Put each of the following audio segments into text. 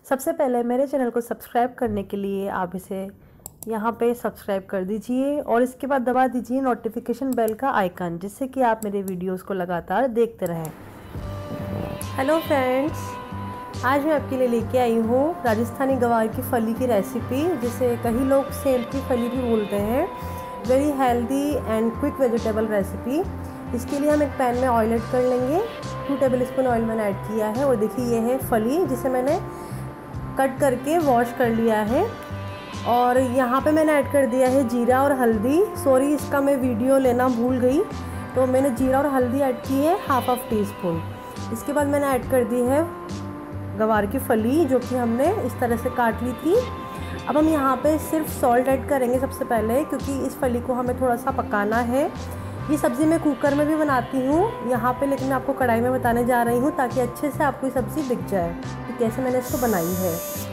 सबसे पहले मेरे चैनल को सब्सक्राइब करने के लिए आप इसे यहाँ पे सब्सक्राइब कर दीजिए और इसके बाद दबा दीजिए नोटिफिकेशन बेल का आइकन, जिससे कि आप मेरे वीडियोस को लगातार देखते रहें। हेलो फ्रेंड्स, आज मैं आपके लिए लेके आई हूँ राजस्थानी गवार की फली की रेसिपी, जिसे कई लोग सेम की फली भी बोलते हैं। Very healthy and quick vegetable recipe. इसके लिए हम एक पैन में ऑयल ऐड कर लेंगे। 2 टेबल स्पून ऑयल मैंने ऐड किया है और देखिए ये है फली, जिसे मैंने कट करके वॉश कर लिया है। और यहाँ पे मैंने ऐड कर दिया है जीरा और हल्दी। सॉरी, इसका मैं वीडियो लेना भूल गई, तो मैंने जीरा और हल्दी ऐड की है हाफ टी स्पून। इसके बाद मैंने ऐड कर दी है गवार की फली, जो कि हमने इस तरह से काट ली थी। अब हम यहाँ पे सिर्फ सॉल्ट ऐड करेंगे सबसे पहले, क्योंकि इस फली को हमें थोड़ा सा पकाना है। ये सब्ज़ी मैं कुकर में भी बनाती हूँ यहाँ पे, लेकिन मैं आपको कढ़ाई में बताने जा रही हूँ ताकि अच्छे से आपको ये सब्ज़ी दिख जाए कि कैसे मैंने इसको बनाई है।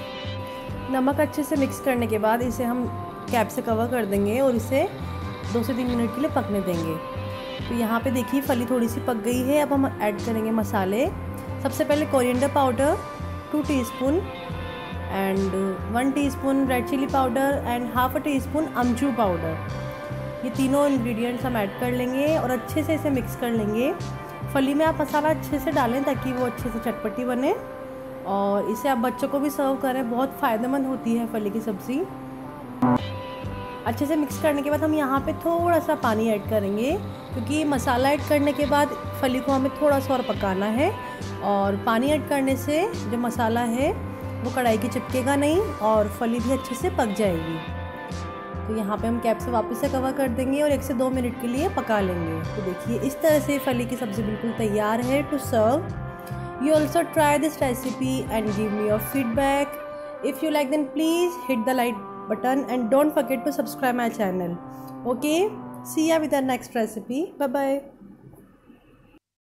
नमक अच्छे से मिक्स करने के बाद इसे हम कैप से कवर कर देंगे और इसे 2 से 3 मिनट के लिए पकने देंगे। तो यहाँ पे देखिए फली थोड़ी सी पक गई है। अब हम ऐड करेंगे मसाले। सबसे पहले coriander powder 2 teaspoon and 1 teaspoon red chilli powder and half tea spoon amchur powder. ये तीनों इंग्रेडिएंट्स हम ऐड कर लेंगे और अच्छे से इसे मिक्स कर लेंगे। फली में आप मसाला अच्छे से डालें ताकि वो अच्छे से चटपटी बने, और इसे आप बच्चों को भी सर्व करें, बहुत फ़ायदेमंद होती है फली की सब्ज़ी। अच्छे से मिक्स करने के बाद हम यहाँ पे थोड़ा सा पानी ऐड करेंगे, क्योंकि मसाला ऐड करने के बाद फली को हमें थोड़ा सा और पकाना है। और पानी ऐड करने से जो मसाला है वो कढ़ाई की चिपकेगा नहीं और फली भी अच्छे से पक जाएगी। तो यहाँ पे हम कैप से वापस से कवर कर देंगे और 1 से 2 मिनट के लिए पका लेंगे। तो देखिए इस तरह से फली की सब्ज़ी बिल्कुल तैयार है to serve. You also try this recipe and give me your feedback. If you like, then please hit the like button and don't forget to subscribe my channel. Okay, see ya with the next recipe. Bye bye.